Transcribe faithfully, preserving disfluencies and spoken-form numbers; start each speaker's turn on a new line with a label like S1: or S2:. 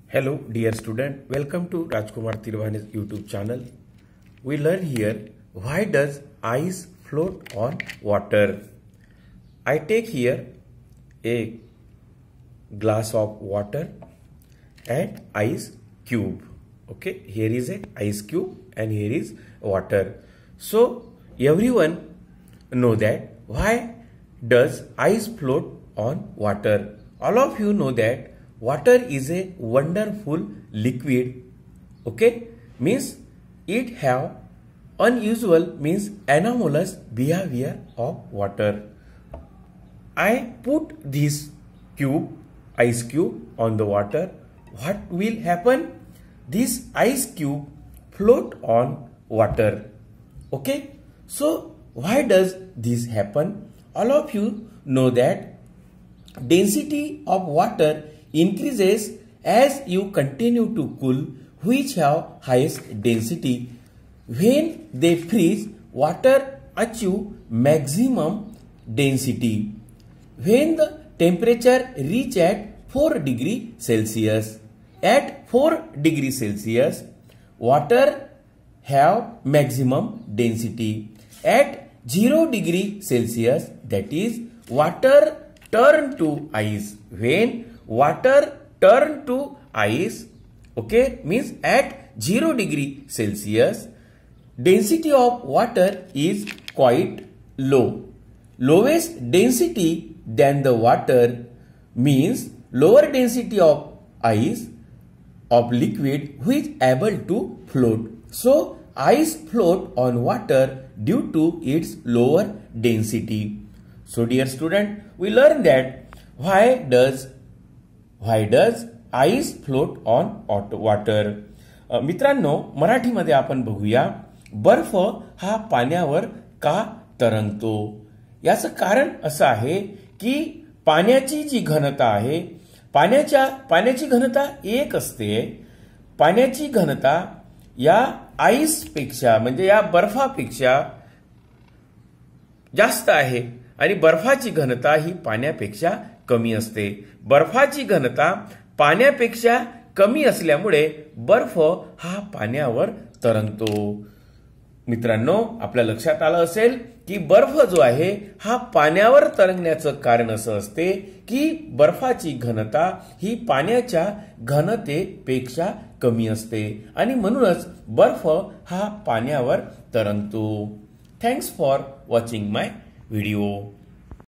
S1: Hello dear student, welcome to Rajkumar Tirvane's YouTube channel. We learn here why does ice float on water. I take here a glass of water and ice cube. Okay, here is a ice cube and here is water. So everyone know that why does ice float on water. All of you know that water is a wonderful liquid. Okay, means it have unusual means anomalous behavior of water. I put this cube, ice cube on the water. What will happen? This ice cube float on water. Okay, so why does this happen? All of you know that density of water increases as you continue to cool, which have highest density. When they freeze, water achieve maximum density. When the temperature reach at four degree Celsius, at four degree Celsius, water have maximum density. At zero degree Celsius, that is, water turn to ice. When water turn to ice, okay, means at zero degree Celsius, density of water is quite low. Lowest density than the water means lower density of ice, of liquid, which able to float. So ice float on water due to its lower density. So dear student, we learn that why does why does ice float on water. uh, मित्रांनो, मराठीमध्ये आपण बघूया बर्फ हा पाण्यावर का तरंगतो. याचं कारण असं आहे की पाण्याची जी घनता आहे, पाण्याच्या पाण्याची घनता एक असते. पाण्याची घनता या आईस पेक्षा म्हणजे या बर्फापेक्षा जास्त आहे आणि बर्फाची घनता ही पाण्यापेक्षा कमी असते. बर्फाची घनता पाण्यापेक्षा कमी असल्यामुळे बर्फ हा पाण्यावर तरंगतो. मित्रांनो, आपल्या लक्षात आलं असेल की बर्फ जो आहे हा पाण्यावर तरंगण्याचं कारण असं असते की बर्फाची घनता ही पाण्याच्या घनतेपेक्षा कमी असते आणि म्हणूनच बर्फ हा पाण्यावर तरंगतो. Thanks for watching my video.